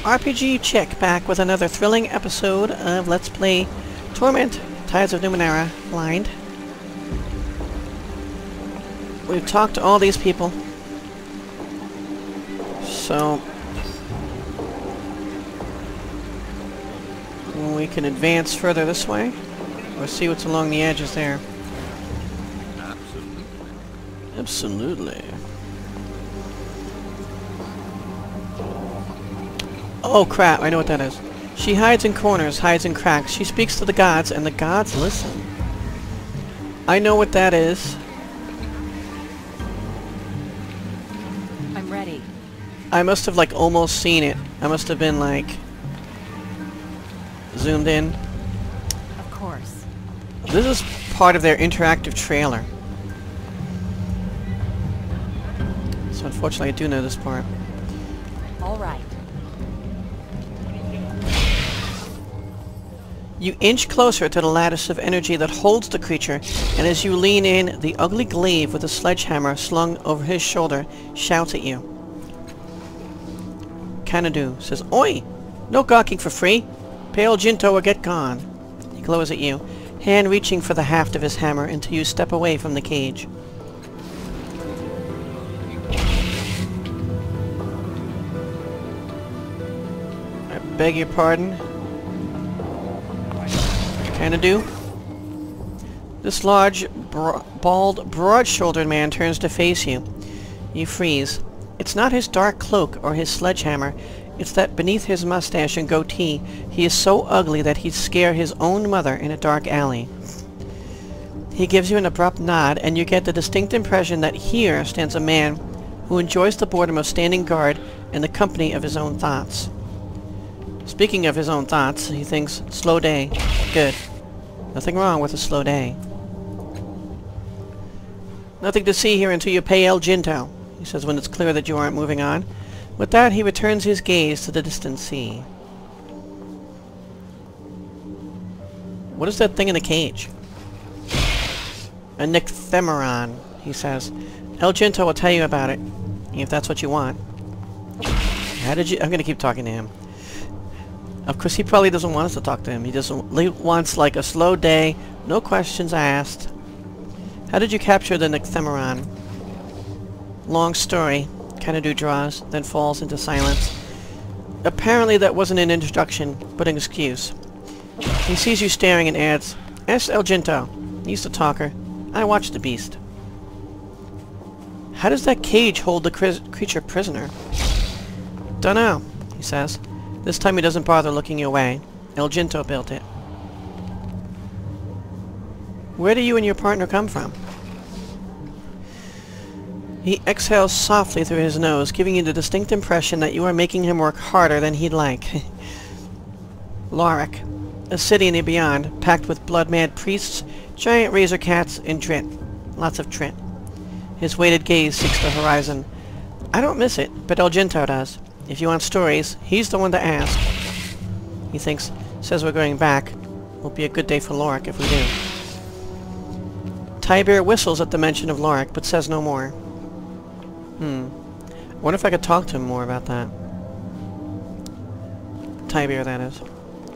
RPG Chick back with another thrilling episode of Let's Play Torment, Tides of Numenera, Blind. We've talked to all these people, so we can advance further this way, or see what's along the edges there. Absolutely. Oh crap, I know what that is. She hides in corners, hides in cracks. She speaks to the gods, and the gods listen. I know what that is. I'm ready. I must have, like, almost seen it. I must have been, like, zoomed in. Of course. This is part of their interactive trailer. So unfortunately I do know this part. All right. You inch closer to the lattice of energy that holds the creature, and as you lean in, the ugly glaive with a sledgehammer slung over his shoulder shouts at you. Kanadu says, "Oi! No gawking for free! Pay old Jinto or get gone!" He glows at you, hand reaching for the haft of his hammer until you step away from the cage. I beg your pardon? Kanadu? This large, bald, broad-shouldered man turns to face you. You freeze. It's not his dark cloak or his sledgehammer. It's that beneath his mustache and goatee, he is so ugly that he'd scare his own mother in a dark alley. He gives you an abrupt nod, and you get the distinct impression that here stands a man who enjoys the boredom of standing guard in the company of his own thoughts. Speaking of his own thoughts, he thinks, slow day. Good. Nothing wrong with a slow day. Nothing to see here until you pay El Jinto, he says when it's clear that you aren't moving on. With that, he returns his gaze to the distant sea. What is that thing in the cage? A Nychthemeron, he says. El Jinto will tell you about it, if that's what you want. How did you... I'm gonna keep talking to him. Of course, he probably doesn't want us to talk to him. He just wants, like, a slow day, no questions asked. How did you capture the Nychthemeron? Long story. Kanadu draws, then falls into silence. Apparently that wasn't an introduction, but an excuse. He sees you staring and adds, "Ask El Jinto. He's the talker. I watched the beast." How does that cage hold the creature prisoner? Dunno, he says. This time he doesn't bother looking your way. El Jinto built it. Where do you and your partner come from? He exhales softly through his nose, giving you the distinct impression that you are making him work harder than he'd like. Lorik, a city in the beyond, packed with blood-mad priests, giant razor cats, and Trit. Lots of Trit. His weighted gaze seeks the horizon. I don't miss it, but El Jinto does. If you want stories, he's the one to ask. He thinks, says we're going back. Will be a good day for Lorik if we do. Tiber whistles at the mention of Lorik, but says no more. I wonder if I could talk to him more about that. Tiber, that is.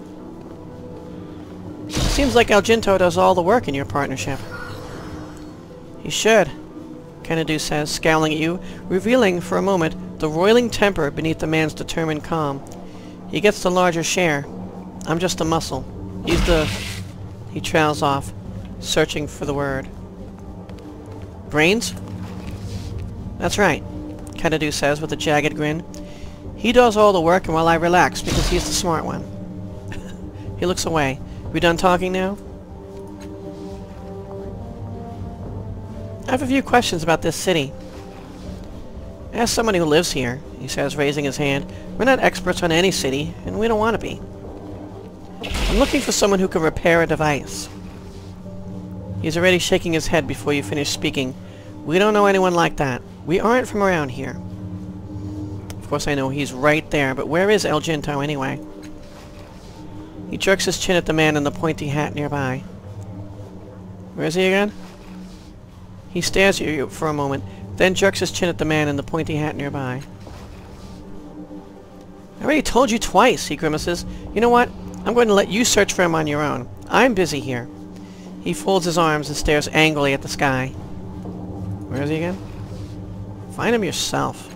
Seems like El Jinto does all the work in your partnership. He should, Kanadu says, scowling at you, revealing for a moment the roiling temper beneath the man's determined calm. He gets the larger share. I'm just a muscle. He's the... He trails off, searching for the word. Brains? That's right, Kanadu says with a jagged grin. He does all the work, and while I relax, because he's the smart one. He looks away. We done talking now? I have a few questions about this city. Ask somebody who lives here, he says, raising his hand. We're not experts on any city, and we don't want to be. I'm looking for someone who can repair a device. He's already shaking his head before you finish speaking. We don't know anyone like that. We aren't from around here. Of course I know he's right there, but where is El Jinto anyway? He jerks his chin at the man in the pointy hat nearby. Where is he again? He stares at you for a moment, then jerks his chin at the man in the pointy hat nearby. I already told you twice, he grimaces. You know what? I'm going to let you search for him on your own. I'm busy here. He folds his arms and stares angrily at the sky. Where is he again? Find him yourself.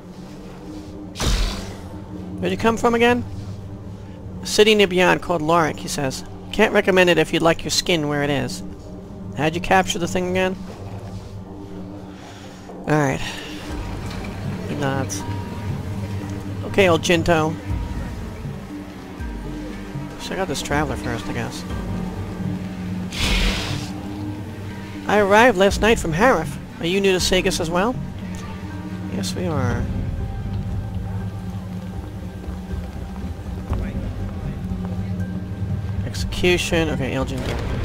Where'd you come from again? A city near beyond called Lorik, he says. Can't recommend it if you'd like your skin where it is. How'd you capture the thing again? Alright. He nods. Okay, old Jinto. Check out this traveler first, I guess. I arrived last night from Harif. Are you new to Sagus as well? Yes, we are. Execution. Okay, Elgin.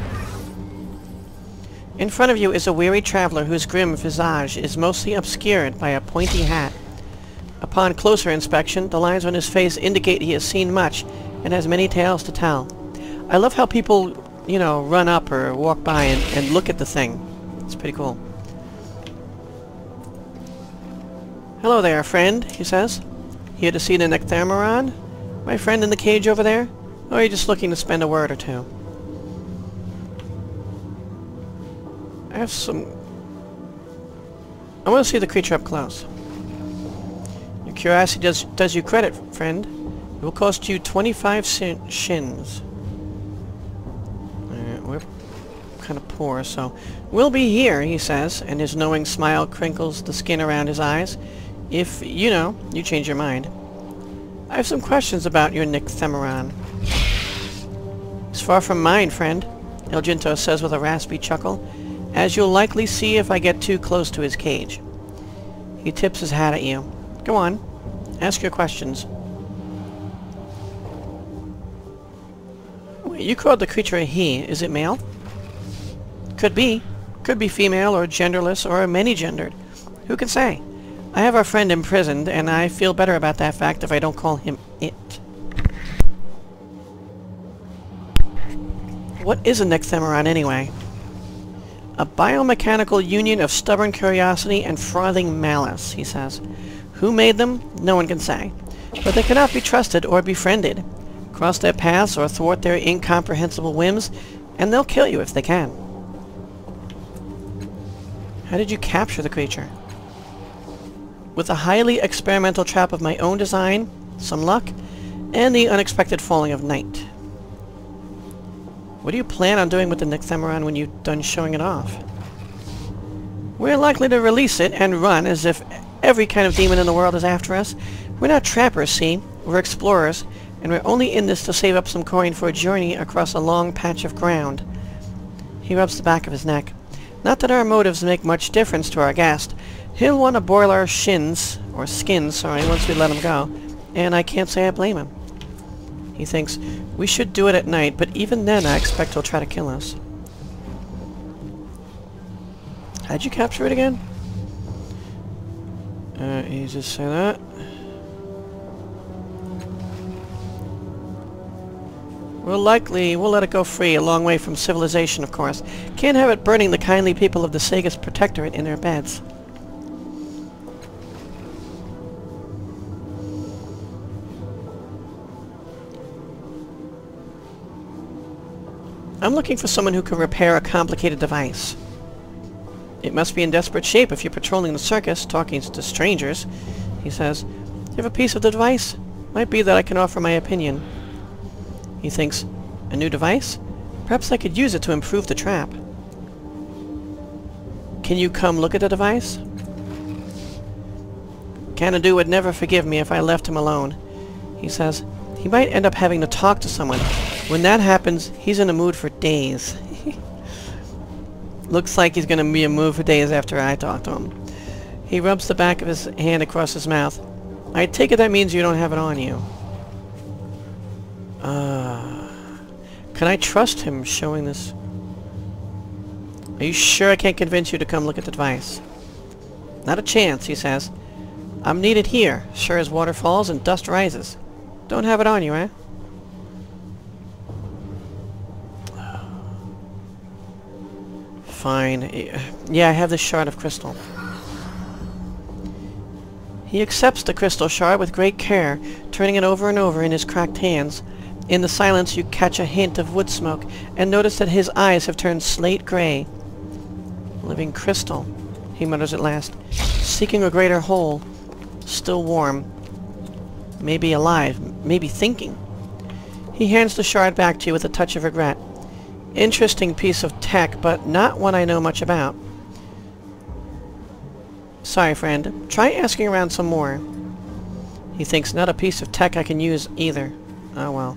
In front of you is a weary traveler whose grim visage is mostly obscured by a pointy hat. Upon closer inspection, the lines on his face indicate he has seen much and has many tales to tell. I love how people, you know, run up or walk by and look at the thing. It's pretty cool. Hello there, friend, he says. Here to see the Nychthemeron? My friend in the cage over there? Or are you just looking to spend a word or two? I have some... I want to see the creature up close. Your curiosity does you credit, friend. It will cost you 25 shins. We're kind of poor, so... We'll be here, he says, and his knowing smile crinkles the skin around his eyes. If, you know, you change your mind. I have some questions about your Nychthemeron. It's far from mine, friend, El Jinto says with a raspy chuckle, as you'll likely see if I get too close to his cage. He tips his hat at you. Go on. Ask your questions. Wait, you called the creature a he. Is it male? Could be. Could be female or genderless or many-gendered. Who can say? I have our friend imprisoned, and I feel better about that fact if I don't call him it. What is a Nychthemeron anyway? A biomechanical union of stubborn curiosity and frothing malice, he says. Who made them? No one can say. But they cannot be trusted or befriended. Cross their paths or thwart their incomprehensible whims, and they'll kill you if they can. How did you capture the creature? With a highly experimental trap of my own design, some luck, and the unexpected falling of night. What do you plan on doing with the Nychthemeron when you're done showing it off? We're likely to release it and run as if every kind of demon in the world is after us. We're not trappers, see? We're explorers, and we're only in this to save up some coin for a journey across a long patch of ground. He rubs the back of his neck. Not that our motives make much difference to our guest. He'll want to boil our skins, once we let him go, and I can't say I blame him. He thinks, we should do it at night, but even then I expect he'll try to kill us. How'd you capture it again? You just say that. We'll let it go free, a long way from civilization, of course. Can't have it burning the kindly people of the Sagus Protectorate in their beds. I'm looking for someone who can repair a complicated device. It must be in desperate shape if you're patrolling the circus, talking to strangers, he says. You have a piece of the device? Might be that I can offer my opinion. He thinks, a new device? Perhaps I could use it to improve the trap. Can you come look at the device? Canadu would never forgive me if I left him alone. He says, he might end up having to talk to someone. When that happens, he's in a mood for days. Looks like he's going to be in a mood for days after I talk to him. He rubs the back of his hand across his mouth. I take it that means you don't have it on you. Can I trust him showing this? Are you sure I can't convince you to come look at the device? Not a chance, he says. I'm needed here, sure as water falls and dust rises. Don't have it on you, eh? Fine. Yeah, I have this shard of crystal. He accepts the crystal shard with great care, turning it over and over in his cracked hands. In the silence you catch a hint of wood smoke, and notice that his eyes have turned slate gray. Living crystal, he mutters at last, seeking a greater whole. Still warm. Maybe alive. Maybe thinking. He hands the shard back to you with a touch of regret. Interesting piece of tech, but not one I know much about. Sorry, friend. Try asking around some more. He thinks, not a piece of tech I can use either. Oh well.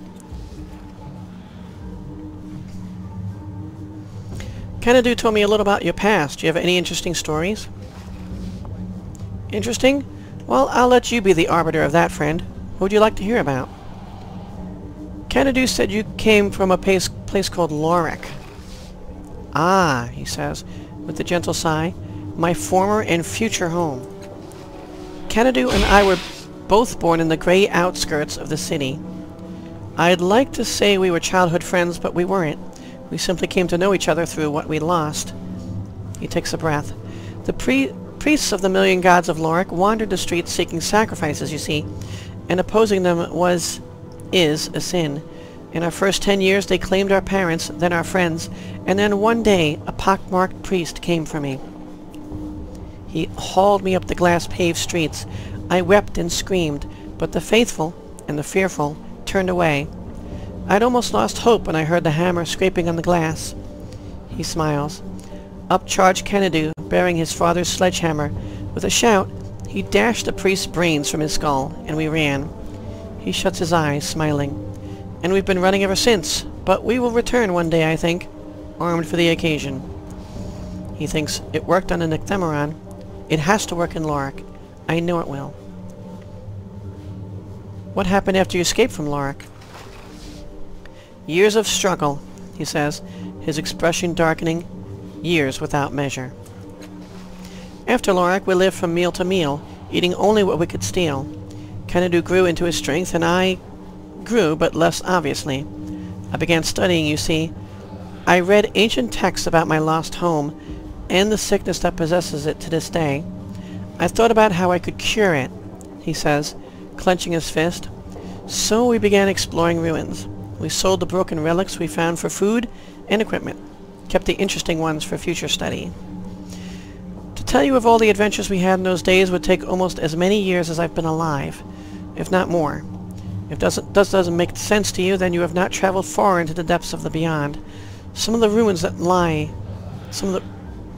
Kenadu told me a little about your past. Do you have any interesting stories? Interesting? Well, I'll let you be the arbiter of that, friend. What would you like to hear about? Kenadu said you came from a place called Lorik. Ah, he says, with a gentle sigh, my former and future home. Kenadu and I were both born in the grey outskirts of the city. I'd like to say we were childhood friends, but we weren't. We simply came to know each other through what we lost. He takes a breath. The priests of the million gods of Lorik wandered the streets seeking sacrifices, you see, and opposing them is a sin. In our first 10 years they claimed our parents, then our friends, and then one day a pockmarked priest came for me. He hauled me up the glass-paved streets. I wept and screamed, but the faithful and the fearful turned away. I'd almost lost hope when I heard the hammer scraping on the glass. He smiles. Up charged Kenadu, bearing his father's sledgehammer. With a shout, he dashed the priest's brains from his skull, and we ran. He shuts his eyes, smiling. And we've been running ever since, but we will return one day, I think, armed for the occasion. He thinks, it worked on the Nychthemeron. It has to work in Lorik. I know it will. What happened after you escaped from Lorik? Years of struggle, he says, his expression darkening. Years without measure. After Lorik, we lived from meal to meal, eating only what we could steal. Kenadu grew into his strength, and I grew, but less obviously. I began studying, you see. I read ancient texts about my lost home, and the sickness that possesses it to this day. I thought about how I could cure it, he says, clenching his fist. So we began exploring ruins. We sold the broken relics we found for food and equipment, kept the interesting ones for future study. To tell you of all the adventures we had in those days would take almost as many years as I've been alive, if not more. If this doesn't make sense to you, then you have not traveled far into the depths of the beyond. Some of the ruins that lie... Some of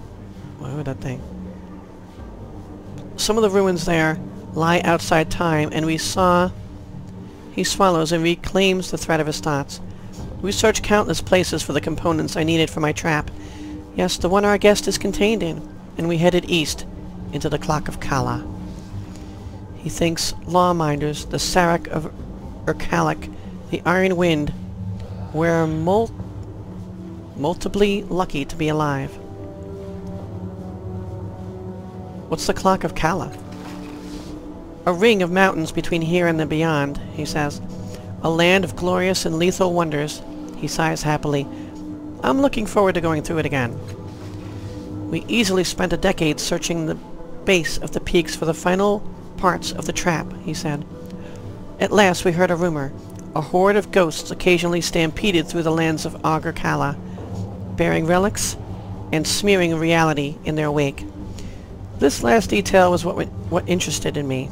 the ruins there lie outside time, and we saw... He swallows and reclaims the thread of his thoughts. We searched countless places for the components I needed for my trap. Yes, the one our guest is contained in, and we headed east, into the Clock of Kala. He thinks lawminders, the Sarak of Urkalik, the Iron Wind, we're multiply lucky to be alive. What's the Clock of Kala? A ring of mountains between here and the beyond, he says. A land of glorious and lethal wonders. He sighs happily. I'm looking forward to going through it again. We easily spent a decade searching the base of the peaks for the final parts of the trap, he said. At last we heard a rumor. A horde of ghosts occasionally stampeded through the lands of Augur Kala, bearing relics and smearing reality in their wake. This last detail was what interested me,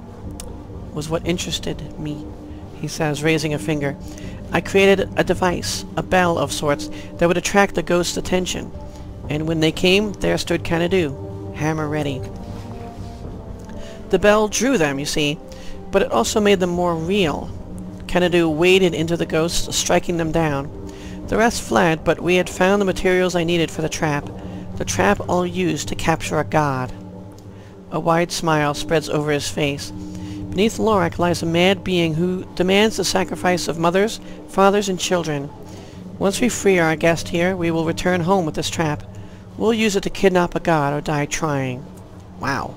he says, raising a finger. I created a device, a bell of sorts, that would attract the ghosts' attention. And when they came, there stood Kenadu, hammer ready. The bell drew them, you see, but it also made them more real. Kenadu waded into the ghosts, striking them down. The rest fled, but we had found the materials I needed for the trap I'll use to capture a god. A wide smile spreads over his face. Beneath Lorik lies a mad being who demands the sacrifice of mothers, fathers, and children. Once we free our guest here, we will return home with this trap. We'll use it to kidnap a god or die trying. Wow.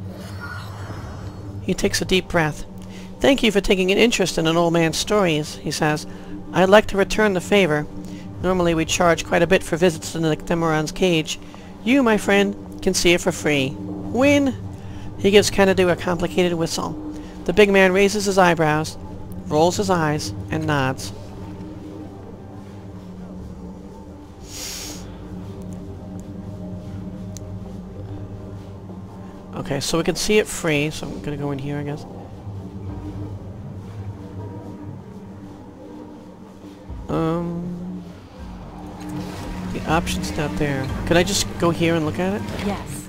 He takes a deep breath. Thank you for taking an interest in an old man's stories, he says. I'd like to return the favor. Normally we charge quite a bit for visits to the Nychthemeron's cage. You, my friend, can see it for free. Win! He gives Kennedy a complicated whistle. The big man raises his eyebrows, rolls his eyes, and nods. Okay, so we can see it free, so I'm gonna go in here, I guess. The option's not there. Could I just go here and look at it? Yes.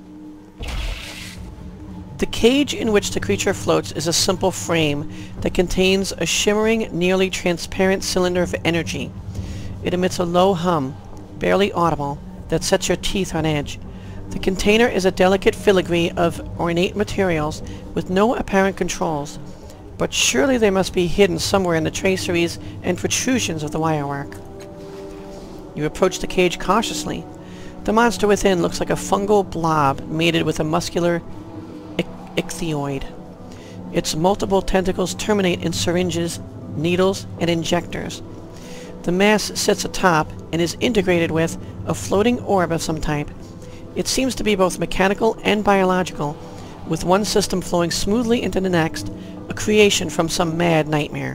The cage in which the creature floats is a simple frame that contains a shimmering, nearly transparent cylinder of energy. It emits a low hum, barely audible, that sets your teeth on edge. The container is a delicate filigree of ornate materials with no apparent controls, but surely they must be hidden somewhere in the traceries and protrusions of the wirework. You approach the cage cautiously. The monster within looks like a fungal blob mated with a muscular ichthyoid. Its multiple tentacles terminate in syringes, needles, and injectors. The mass sits atop and is integrated with a floating orb of some type. It seems to be both mechanical and biological, with one system flowing smoothly into the next, a creation from some mad nightmare.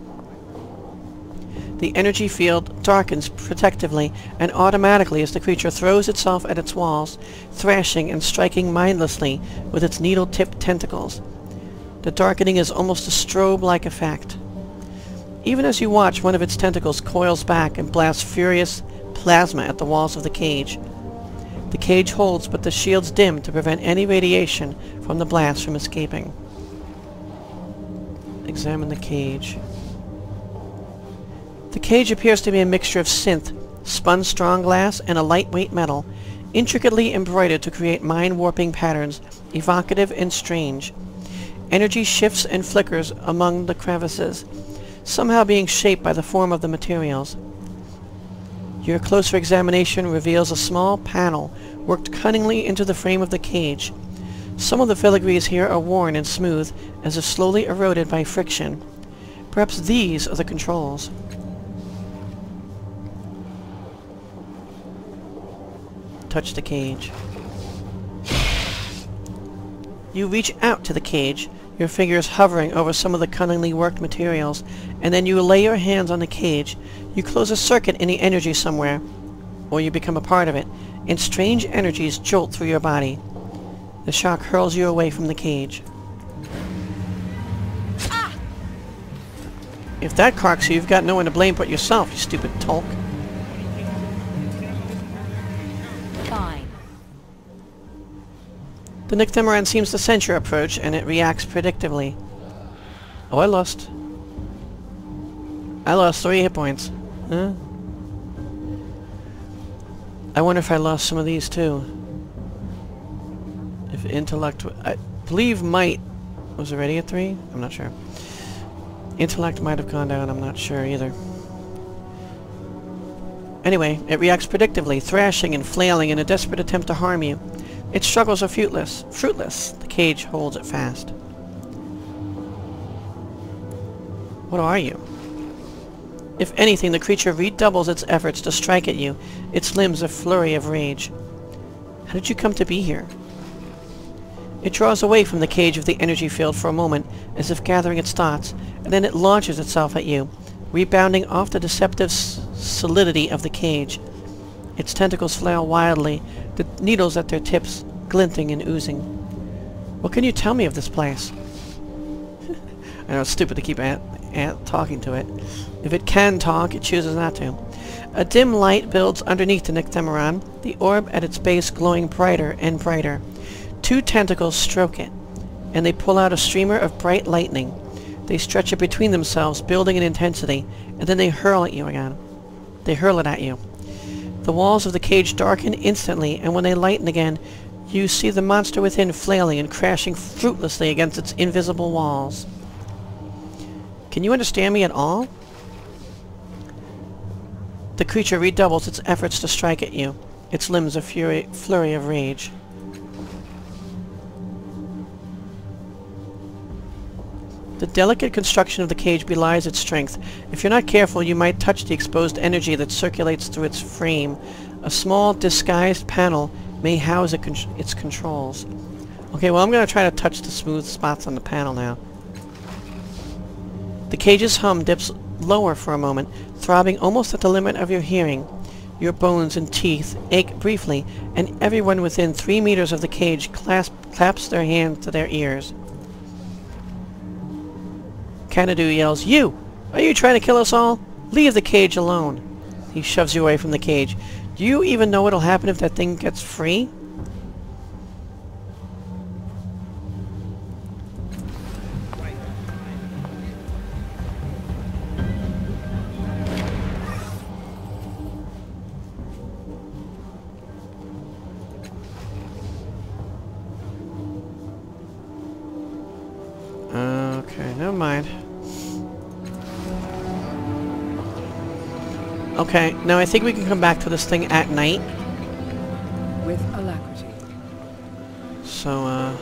The energy field darkens protectively and automatically as the creature throws itself at its walls, thrashing and striking mindlessly with its needle-tipped tentacles. The darkening is almost a strobe-like effect. Even as you watch, one of its tentacles coils back and blasts furious plasma at the walls of the cage. The cage holds, but the shields dim to prevent any radiation from the blast from escaping. Examine the cage. The cage appears to be a mixture of synth, spun strong glass, and a lightweight metal, intricately embroidered to create mind-warping patterns, evocative and strange. Energy shifts and flickers among the crevices, somehow being shaped by the form of the materials. Your closer examination reveals a small panel worked cunningly into the frame of the cage. Some of the filigrees here are worn and smooth, as if slowly eroded by friction. Perhaps these are the controls. Touch the cage. You reach out to the cage, your fingers hovering over some of the cunningly worked materials, and then you lay your hands on the cage. You close a circuit in the energy somewhere, or you become a part of it, and strange energies jolt through your body. The shock hurls you away from the cage. Ah! If that carks you, you've got no one to blame but yourself, you stupid tulk. Fine. The Nychthemeron seems to sense your approach, and it reacts predictably. Oh, I lost 3 hit points. Huh? I wonder if I lost some of these too. If intellect... I believe might was already at 3? I'm not sure. Intellect might have gone down, I'm not sure either. Anyway, it reacts predictably, thrashing and flailing in a desperate attempt to harm you. Its struggles are fruitless. The cage holds it fast. What are you? If anything, the creature redoubles its efforts to strike at you, its limbs a flurry of rage. How did you come to be here? It draws away from the cage of the energy field for a moment, as if gathering its thoughts, and then it launches itself at you, rebounding off the deceptive solidity of the cage. Its tentacles flail wildly, the needles at their tips glinting and oozing. What can you tell me of this place? I know it's stupid to keep talking to it. If it can talk, it chooses not to. A dim light builds underneath the Nychthemeron, the orb at its base glowing brighter and brighter. 2 tentacles stroke it, and they pull out a streamer of bright lightning. They stretch it between themselves, building in intensity, and then they hurl at you again. They hurl it at you. The walls of the cage darken instantly, and when they lighten again, you see the monster within flailing and crashing fruitlessly against its invisible walls. Can you understand me at all? The creature redoubles its efforts to strike at you, its limbs a flurry of rage. The delicate construction of the cage belies its strength. If you're not careful, you might touch the exposed energy that circulates through its frame. A small, disguised panel may house its controls. Okay, well I'm gonna try to touch the smooth spots on the panel now. The cage's hum dips lower for a moment, throbbing almost at the limit of your hearing. Your bones and teeth ache briefly, and everyone within 3 meters of the cage claps their hands to their ears. Canadu yells, "You! Are you trying to kill us all? Leave the cage alone." He shoves you away from the cage. Do you even know what'll happen if that thing gets free? Okay, never mind. Okay, now I think we can come back to this thing at night. With alacrity. So,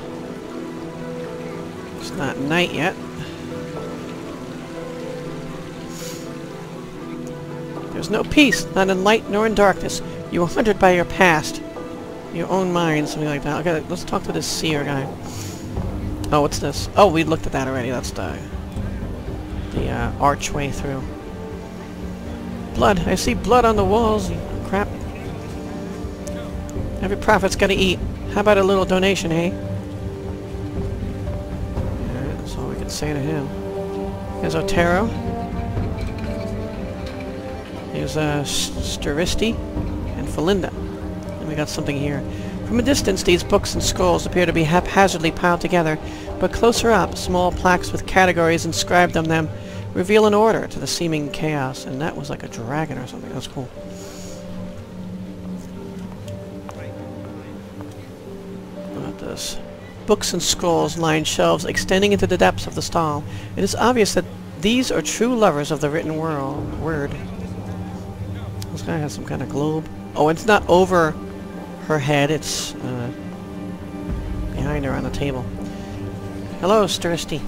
it's not night yet. There's no peace, not in light nor in darkness. You are hunted by your past, your own mind, something like that. Okay, let's talk to this seer guy. Oh, what's this? Oh, we looked at that already. That's the archway through. Blood. I see blood on the walls. Crap. Every prophet's gotta eat. How about a little donation, eh? Alright, that's all we can say to him. Here's Otero. Here's Sterisiti and Falinda. And we got something here. From a distance, these books and scrolls appear to be haphazardly piled together, but closer up, small plaques with categories inscribed on them reveal an order to the seeming chaos. And that was like a dragon or something. That's cool. What about this? Books and scrolls line shelves extending into the depths of the stall. It is obvious that these are true lovers of the written word. This guy has some kind of globe. Oh, it's not over her head, it's behind her on the table. Hello, Sterisiti.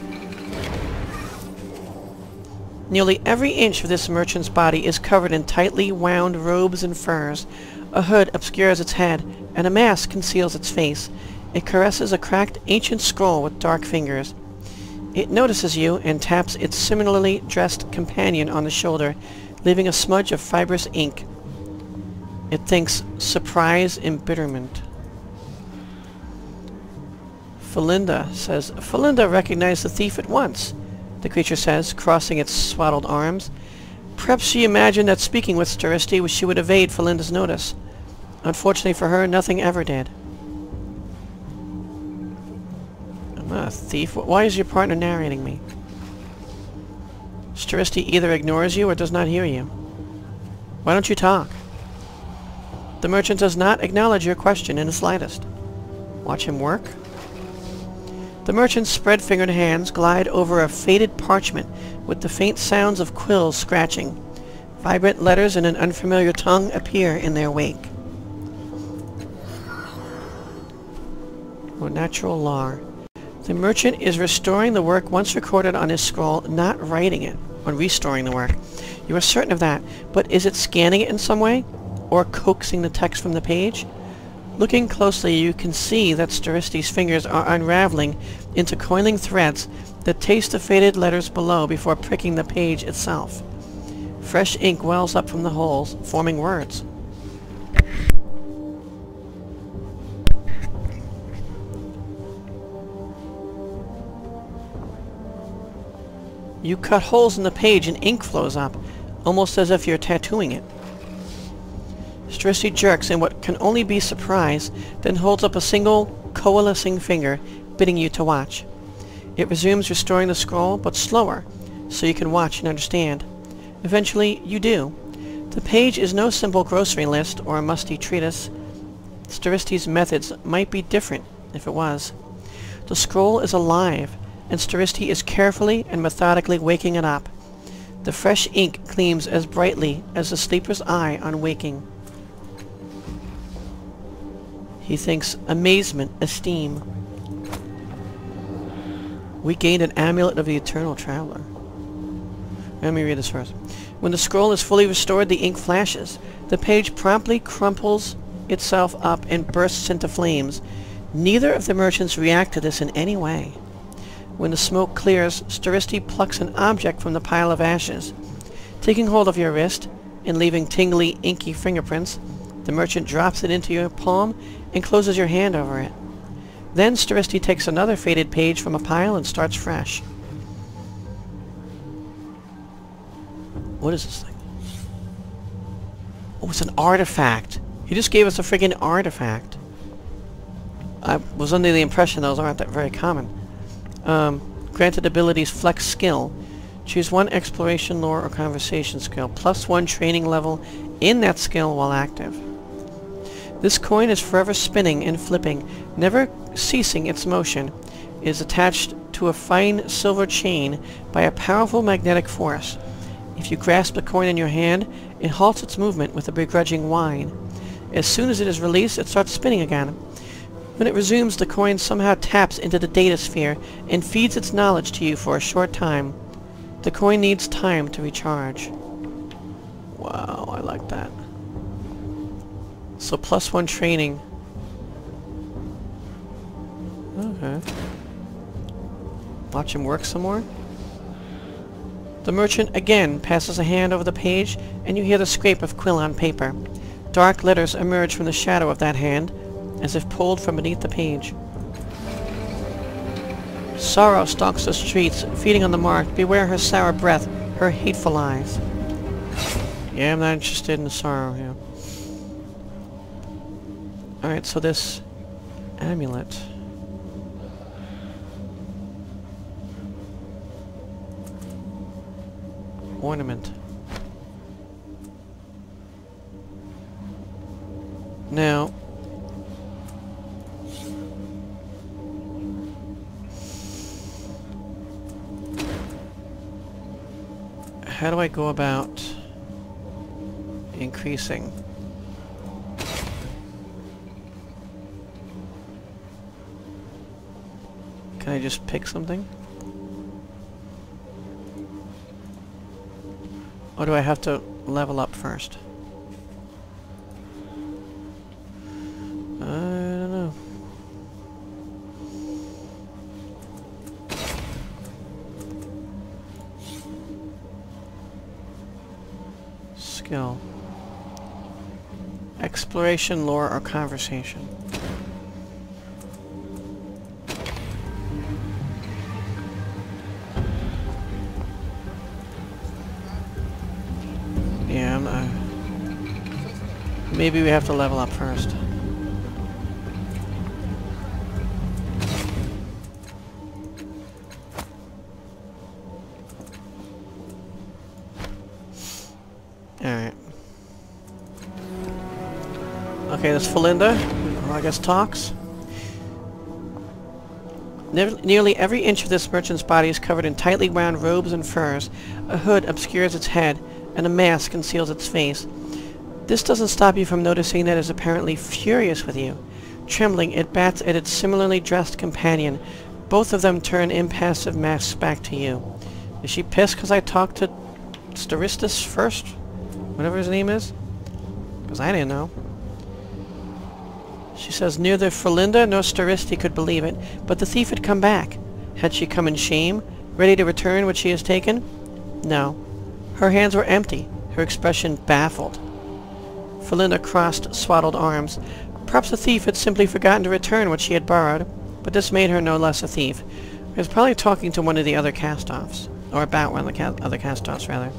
Nearly every inch of this merchant's body is covered in tightly wound robes and furs. A hood obscures its head, and a mask conceals its face. It caresses a cracked ancient scroll with dark fingers. It notices you and taps its similarly dressed companion on the shoulder, leaving a smudge of fibrous ink. It thinks, surprise embitterment. Falinda says, Falinda recognized the thief at once, the creature says, crossing its swaddled arms. Perhaps she imagined that speaking with Sterisiti she would evade Falinda's notice. Unfortunately for her, nothing ever did. I'm not a thief. Why is your partner narrating me? Sterisiti either ignores you or does not hear you. Why don't you talk? The merchant does not acknowledge your question in the slightest. Watch him work. The merchant's spread-fingered hands glide over a faded parchment with the faint sounds of quills scratching. Vibrant letters in an unfamiliar tongue appear in their wake. Oh, natural law. The merchant is restoring the work once recorded on his scroll, not writing it, or restoring the work. You are certain of that, but is it scanning it in some way? Or coaxing the text from the page? Looking closely, you can see that Sterisiti's fingers are unraveling into coiling threads that taste the faded letters below before pricking the page itself. Fresh ink wells up from the holes, forming words. You cut holes in the page and ink flows up, almost as if you're tattooing it. Sterisiti jerks in what can only be surprise, then holds up a single, coalescing finger, bidding you to watch. It resumes restoring the scroll, but slower, so you can watch and understand. Eventually, you do. The page is no simple grocery list or a musty treatise. Sterisiti's methods might be different if it was. The scroll is alive, and Sterisiti is carefully and methodically waking it up. The fresh ink gleams as brightly as the sleeper's eye on waking. He thinks, amazement, esteem. We gained an amulet of the eternal traveler. Let me read this first. When the scroll is fully restored, the ink flashes. The page promptly crumples itself up and bursts into flames. Neither of the merchants react to this in any way. When the smoke clears, Sterisiti plucks an object from the pile of ashes. Taking hold of your wrist, and leaving tingly, inky fingerprints, the merchant drops it into your palm and closes your hand over it. Then Sterisiti takes another faded page from a pile and starts fresh. What is this thing? Oh, it's an artifact! He just gave us a friggin' artifact. I was under the impression those aren't that very common. Granted abilities flex skill. Choose one exploration, lore, or conversation skill. +1 training level in that skill while active. This coin is forever spinning and flipping, never ceasing its motion. It is attached to a fine silver chain by a powerful magnetic force. If you grasp the coin in your hand, it halts its movement with a begrudging whine. As soon as it is released, it starts spinning again. When it resumes, the coin somehow taps into the data sphere and feeds its knowledge to you for a short time. The coin needs time to recharge. Wow, I like that. So +1 training. Okay. Watch him work some more. The merchant again passes a hand over the page, and you hear the scrape of quill on paper. Dark letters emerge from the shadow of that hand, as if pulled from beneath the page. Sorrow stalks the streets, feeding on the marked. Beware her sour breath, her hateful eyes. Yeah, I'm not interested in the sorrow here. Alright, so this amulet. Ornament. Now, how do I go about increasing? Can I just pick something? Or do I have to level up first? I don't know. Skill. Exploration, lore, or conversation. Yeah, maybe we have to level up first. Alright. Okay, that's Falinda, who I guess talks. Nearly every inch of this merchant's body is covered in tightly wound robes and furs. A hood obscures its head, and a mask conceals its face. This doesn't stop you from noticing that it is apparently furious with you. Trembling, it bats at its similarly dressed companion. Both of them turn impassive masks back to you. Is she pissed because I talked to Sterisiti first? Whatever his name is? Because I didn't know. She says neither Falinda nor Sterisiti could believe it, but the thief had come back. Had she come in shame, ready to return what she has taken? No. Her hands were empty, her expression baffled. Falinda crossed swaddled arms. Perhaps the thief had simply forgotten to return what she had borrowed, but this made her no less a thief. He was probably talking to one of the other cast-offs. Or about one of the other cast-offs, rather.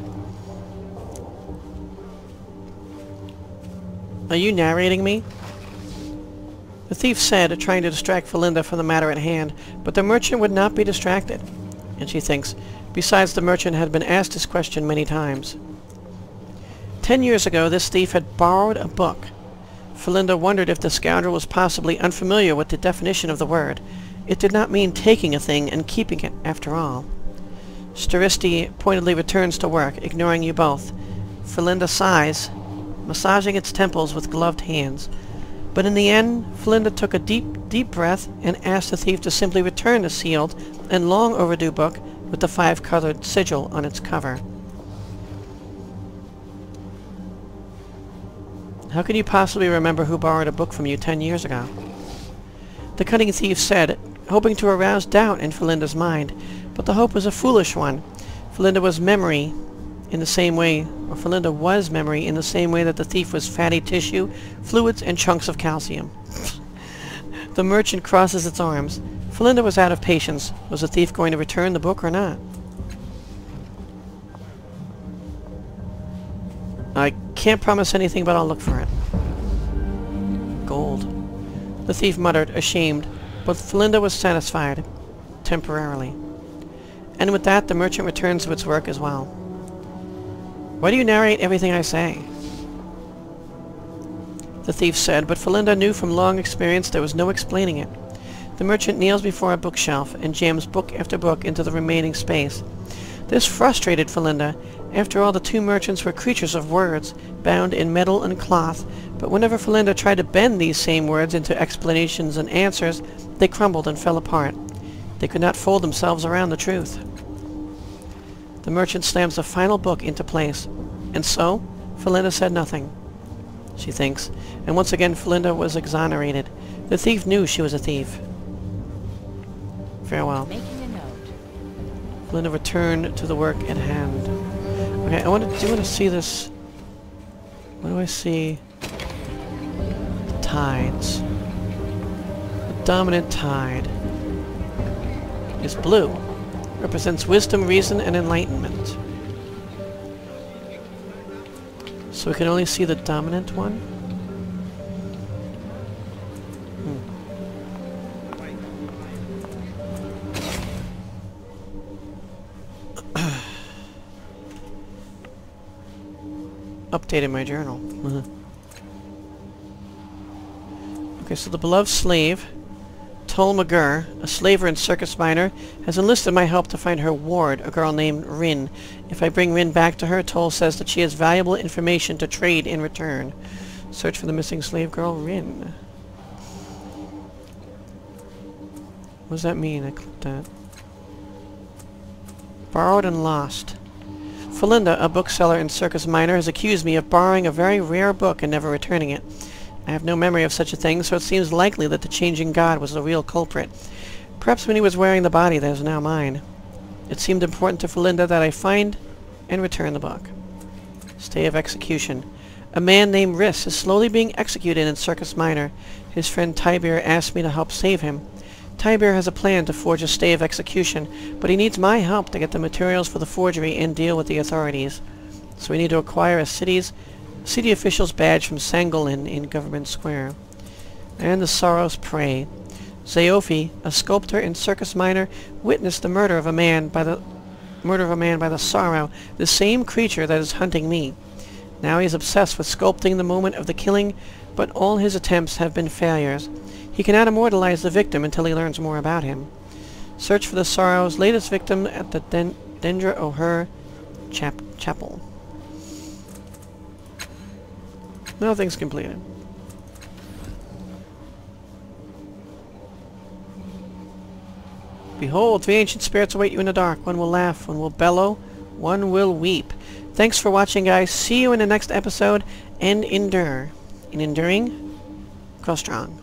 Are you narrating me? The thief said, trying to distract Falinda from the matter at hand, but the merchant would not be distracted. And she thinks, besides the merchant had been asked this question many times. 10 years ago, this thief had borrowed a book. Falinda wondered if the scoundrel was possibly unfamiliar with the definition of the word. It did not mean taking a thing and keeping it, after all. Sterisiti pointedly returns to work, ignoring you both. Falinda sighs, massaging its temples with gloved hands. But in the end, Falinda took a deep breath and asked the thief to simply return the sealed and long overdue book with the 5-colored sigil on its cover. How could you possibly remember who borrowed a book from you 10 years ago? The cunning thief said, hoping to arouse doubt in Falinda's mind. But the hope was a foolish one. Falinda was memory in the same way that the thief was fatty tissue, fluids, and chunks of calcium. The merchant crosses its arms. Falinda was out of patience. Was the thief going to return the book or not? I can't promise anything, but I'll look for it. Gold. The thief muttered, ashamed, but Falinda was satisfied. Temporarily. And with that, the merchant returns to its work as well. Why do you narrate everything I say? The thief said, but Falinda knew from long experience there was no explaining it. The merchant kneels before a bookshelf and jams book after book into the remaining space. This frustrated Falinda. After all, the two merchants were creatures of words, bound in metal and cloth, but whenever Falinda tried to bend these same words into explanations and answers, they crumbled and fell apart. They could not fold themselves around the truth. The merchant slams the final book into place. And so, Falinda said nothing. She thinks, and once again Falinda was exonerated. The thief knew she was a thief. Farewell. Making a note. Falinda returned to the work at hand. Okay, do want to see this. What do I see? The tides. The dominant tide is blue. Represents wisdom, reason, and enlightenment. So we can only see the dominant one? Updated my journal. Okay, so the beloved slave, Tol Magur, a slaver and circus miner, has enlisted my help to find her ward, a girl named Rin. If I bring Rin back to her, Tol says that she has valuable information to trade in return. Search for the missing slave girl, Rin. What does that mean? I clicked that. Borrowed and lost. Falinda, a bookseller and circus miner, has accused me of borrowing a very rare book and never returning it. I have no memory of such a thing, so it seems likely that the changing god was the real culprit. Perhaps when he was wearing the body that is now mine. It seemed important to Falinda that I find and return the book. Stay of execution. A man named Riss is slowly being executed in Circus Minor. His friend Tibir asked me to help save him. Tibir has a plan to forge a stay of execution, but he needs my help to get the materials for the forgery and deal with the authorities. So we need to acquire a city official's badge from Sangolin in Government Square. And the sorrows pray. Zeofi, a sculptor and circus miner, witnessed the murder of a man by the sorrow, the same creature that is hunting me. Now he is obsessed with sculpting the moment of the killing, but all his attempts have been failures. He cannot immortalize the victim until he learns more about him. Search for the sorrow's latest victim at the Dendra O'Her Chapel. Nothing's completed. Behold, 3 ancient spirits await you in the dark. One will laugh, one will bellow, one will weep. Thanks for watching, guys. See you in the next episode, and endure. In enduring, grow strong.